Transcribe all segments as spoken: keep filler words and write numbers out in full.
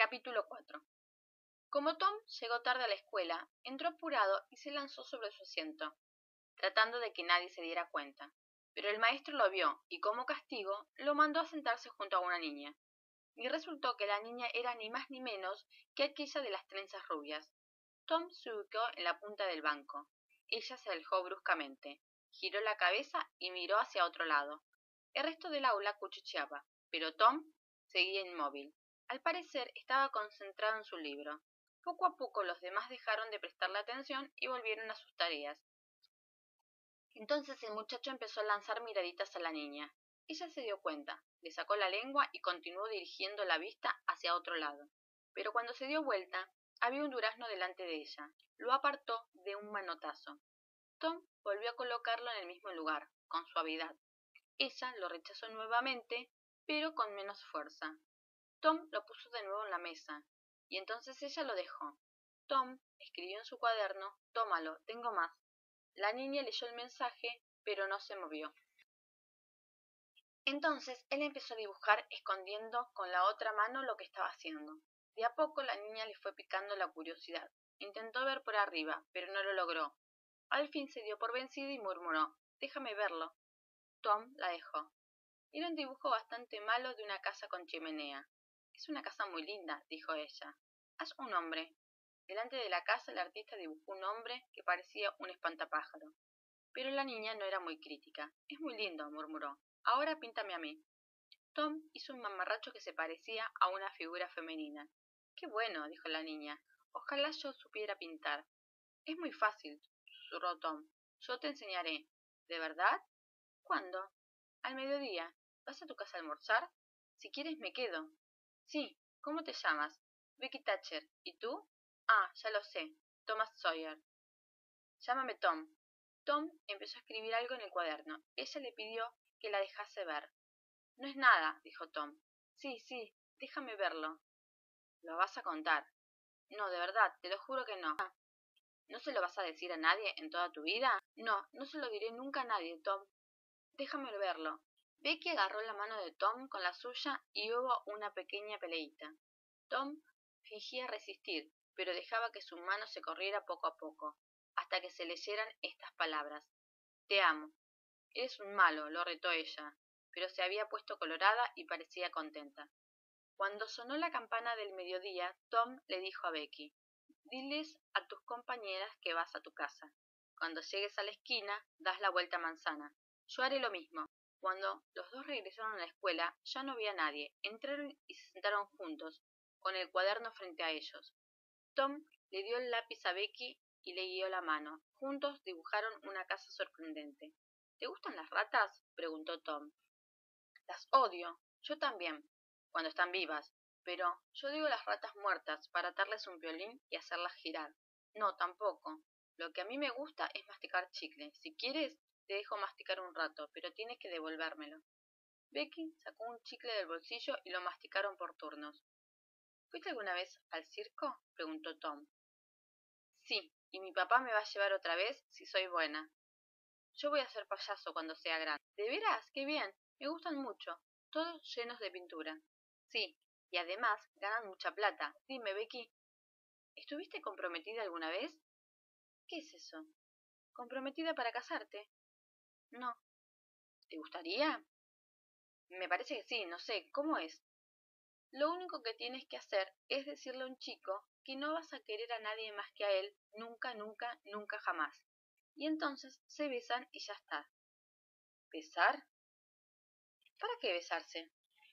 Capítulo cuatro. Como Tom llegó tarde a la escuela, entró apurado y se lanzó sobre su asiento, tratando de que nadie se diera cuenta. Pero el maestro lo vio y, como castigo, lo mandó a sentarse junto a una niña. Y resultó que la niña era ni más ni menos que aquella de las trenzas rubias. Tom se ubicó en la punta del banco. Ella se alejó bruscamente, giró la cabeza y miró hacia otro lado. El resto del aula cuchicheaba, pero Tom seguía inmóvil. Al parecer estaba concentrado en su libro. Poco a poco los demás dejaron de prestarle atención y volvieron a sus tareas. Entonces el muchacho empezó a lanzar miraditas a la niña. Ella se dio cuenta, le sacó la lengua y continuó dirigiendo la vista hacia otro lado. Pero cuando se dio vuelta, había un durazno delante de ella. Lo apartó de un manotazo. Tom volvió a colocarlo en el mismo lugar, con suavidad. Ella lo rechazó nuevamente, pero con menos fuerza. Tom lo puso de nuevo en la mesa, y entonces ella lo dejó. Tom escribió en su cuaderno: «Tómalo, tengo más». La niña leyó el mensaje, pero no se movió. Entonces él empezó a dibujar escondiendo con la otra mano lo que estaba haciendo. De a poco la niña le fue picando la curiosidad. Intentó ver por arriba, pero no lo logró. Al fin se dio por vencida y murmuró: «Déjame verlo». Tom la dejó. Era un dibujo bastante malo de una casa con chimenea. «Es una casa muy linda», dijo ella. «Haz un hombre». Delante de la casa el artista dibujó un hombre que parecía un espantapájaro. Pero la niña no era muy crítica. «Es muy lindo», murmuró. «Ahora píntame a mí». Tom hizo un mamarracho que se parecía a una figura femenina. «Qué bueno», dijo la niña. «Ojalá yo supiera pintar». «Es muy fácil», susurró Tom. «Yo te enseñaré». «¿De verdad? ¿Cuándo?» «Al mediodía. ¿Vas a tu casa a almorzar?» «Si quieres me quedo». «Sí. ¿Cómo te llamas?» «Becky Thatcher. ¿Y tú?» «Ah, ya lo sé. Thomas Sawyer». «Llámame Tom». Tom empezó a escribir algo en el cuaderno. Ella le pidió que la dejase ver. «No es nada», dijo Tom. «Sí, sí, déjame verlo». «¿Lo vas a contar?» «No, de verdad, te lo juro que no». «¿No se lo vas a decir a nadie en toda tu vida?» «No, no se lo diré nunca a nadie, Tom». «Déjame verlo». Becky agarró la mano de Tom con la suya y hubo una pequeña peleita. Tom fingía resistir, pero dejaba que su mano se corriera poco a poco, hasta que se leyeran estas palabras: «Te amo». «Eres un malo», lo retó ella, pero se había puesto colorada y parecía contenta. Cuando sonó la campana del mediodía, Tom le dijo a Becky: «Diles a tus compañeras que vas a tu casa. Cuando llegues a la esquina, das la vuelta a manzana. Yo haré lo mismo». Cuando los dos regresaron a la escuela, ya no había nadie. Entraron y se sentaron juntos, con el cuaderno frente a ellos. Tom le dio el lápiz a Becky y le guió la mano. Juntos dibujaron una casa sorprendente. «¿Te gustan las ratas?», preguntó Tom. «Las odio. Yo también, cuando están vivas. Pero yo digo las ratas muertas para atarles un violín y hacerlas girar». «No, tampoco. Lo que a mí me gusta es masticar chicle. Si quieres, te dejo masticar un rato, pero tienes que devolvérmelo». Becky sacó un chicle del bolsillo y lo masticaron por turnos. «¿Fuiste alguna vez al circo?», preguntó Tom. «Sí, y mi papá me va a llevar otra vez si soy buena». «Yo voy a ser payaso cuando sea grande». «¿De veras? ¡Qué bien! Me gustan mucho. Todos llenos de pintura». «Sí, y además ganan mucha plata. Dime, Becky, ¿estuviste comprometida alguna vez?» «¿Qué es eso?» «¿Comprometida para casarte?» «No». «¿Te gustaría?» «Me parece que sí, no sé, ¿cómo es?» «Lo único que tienes que hacer es decirle a un chico que no vas a querer a nadie más que a él, nunca, nunca, nunca jamás. Y entonces se besan y ya está». «¿Besar? ¿Para qué besarse?»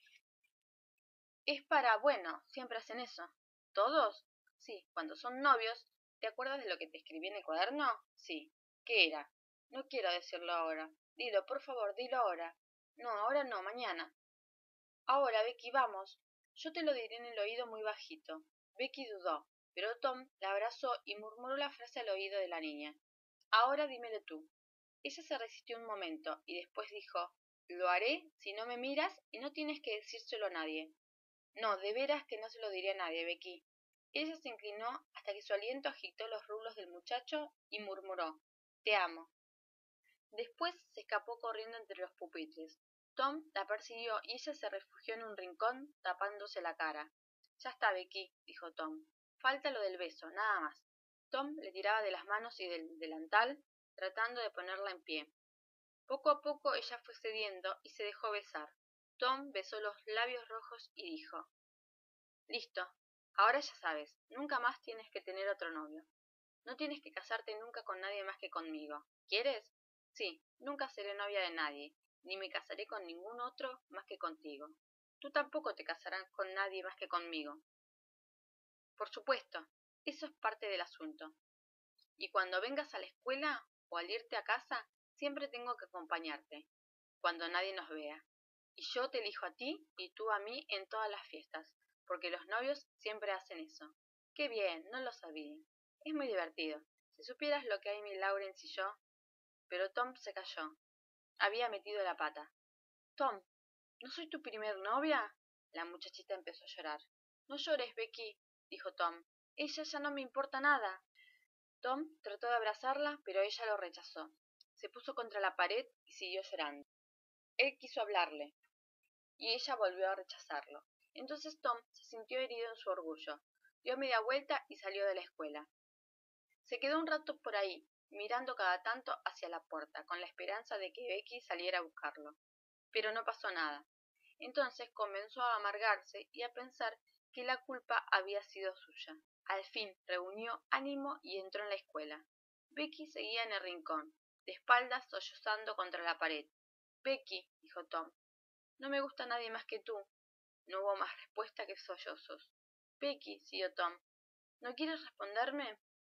«Es para, bueno, siempre hacen eso». «¿Todos?» «Sí, cuando son novios. ¿Te acuerdas de lo que te escribí en el cuaderno?» «Sí». «¿Qué era?» «No quiero decirlo ahora». «Dilo, por favor, dilo ahora». «No, ahora no, mañana». «Ahora, Becky, vamos». «Yo te lo diré en el oído muy bajito». Becky dudó, pero Tom la abrazó y murmuró la frase al oído de la niña: «Ahora dímelo tú». Ella se resistió un momento y después dijo: «Lo haré si no me miras y no tienes que decírselo a nadie». «No, de veras que no se lo diré a nadie, Becky». Ella se inclinó hasta que su aliento agitó los rulos del muchacho y murmuró: «Te amo». Después se escapó corriendo entre los pupitres. Tom la persiguió y ella se refugió en un rincón tapándose la cara. Ya está, Becky, dijo Tom. Falta lo del beso, nada más. Tom le tiraba de las manos y del delantal, tratando de ponerla en pie. Poco a poco ella fue cediendo y se dejó besar. Tom besó los labios rojos y dijo: Listo, ahora ya sabes, nunca más tienes que tener otro novio. No tienes que casarte nunca con nadie más que conmigo. ¿Quieres? Sí, nunca seré novia de nadie, ni me casaré con ningún otro más que contigo. Tú tampoco te casarás con nadie más que conmigo. Por supuesto, eso es parte del asunto. Y cuando vengas a la escuela o al irte a casa, siempre tengo que acompañarte, cuando nadie nos vea. Y yo te elijo a ti y tú a mí en todas las fiestas, porque los novios siempre hacen eso. ¡Qué bien! No lo sabía. Es muy divertido. Si supieras lo que hay mi Lawrence y yo. Pero Tom se calló. Había metido la pata. Tom, ¿no soy tu primer novia? La muchachita empezó a llorar. No llores, Becky, dijo Tom. Ella ya no me importa nada. Tom trató de abrazarla, pero ella lo rechazó. Se puso contra la pared y siguió llorando. Él quiso hablarle, y ella volvió a rechazarlo. Entonces Tom se sintió herido en su orgullo. Dio media vuelta y salió de la escuela. Se quedó un rato por ahí, mirando cada tanto hacia la puerta, con la esperanza de que Becky saliera a buscarlo. Pero no pasó nada. Entonces comenzó a amargarse y a pensar que la culpa había sido suya. Al fin reunió ánimo y entró en la escuela. Becky seguía en el rincón, de espaldas sollozando contra la pared. Becky, dijo Tom, no me gusta nadie más que tú. No hubo más respuesta que sollozos. Becky, siguió Tom, ¿no quieres responderme?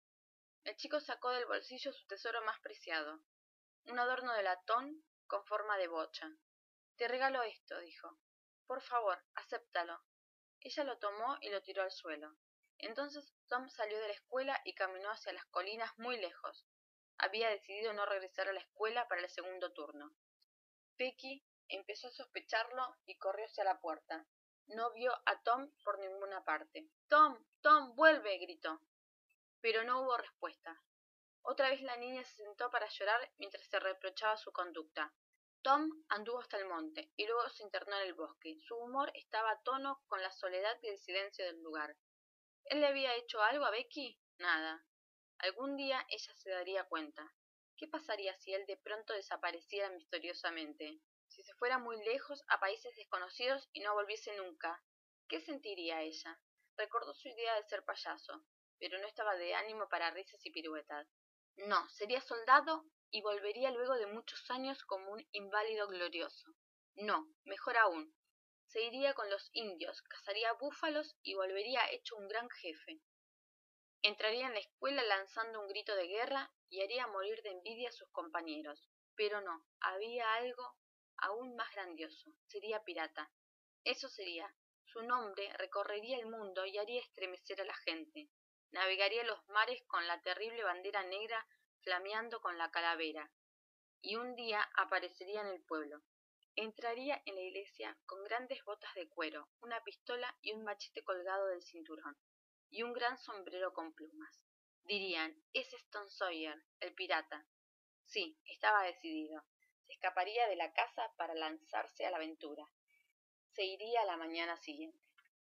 El chico sacó del bolsillo su tesoro más preciado, un adorno de latón con forma de bocha. Te regalo esto, dijo. Por favor, acéptalo. Ella lo tomó y lo tiró al suelo. Entonces Tom salió de la escuela y caminó hacia las colinas muy lejos. Había decidido no regresar a la escuela para el segundo turno. Becky empezó a sospecharlo y corrió hacia la puerta. No vio a Tom por ninguna parte. Tom, Tom, vuelve, gritó. Pero no hubo respuesta. Otra vez la niña se sentó para llorar mientras se reprochaba su conducta. Tom anduvo hasta el monte y luego se internó en el bosque. Su humor estaba a tono con la soledad y el silencio del lugar. ¿Él le había hecho algo a Becky? Nada. Algún día ella se daría cuenta. ¿Qué pasaría si él de pronto desapareciera misteriosamente? Si se fuera muy lejos, a países desconocidos y no volviese nunca. ¿Qué sentiría ella? Recordó su idea de ser payaso, pero no estaba de ánimo para risas y piruetas. No, sería soldado y volvería luego de muchos años como un inválido glorioso. No, mejor aún, se iría con los indios, cazaría búfalos y volvería hecho un gran jefe. Entraría en la escuela lanzando un grito de guerra y haría morir de envidia a sus compañeros. Pero no, había algo aún más grandioso. Sería pirata. Eso sería. Su nombre recorrería el mundo y haría estremecer a la gente. Navegaría los mares con la terrible bandera negra flameando con la calavera. Y un día aparecería en el pueblo. Entraría en la iglesia con grandes botas de cuero, una pistola y un machete colgado del cinturón, y un gran sombrero con plumas. Dirían, es Tom Sawyer, el pirata. Sí, estaba decidido. Se escaparía de la casa para lanzarse a la aventura. Se iría a la mañana siguiente.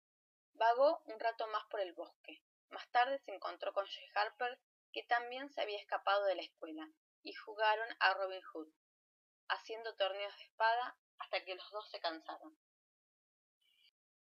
Vagó un rato más por el bosque. Más tarde se encontró con Joe Harper, que también se había escapado de la escuela, y jugaron a Robin Hood, haciendo torneos de espada hasta que los dos se cansaron.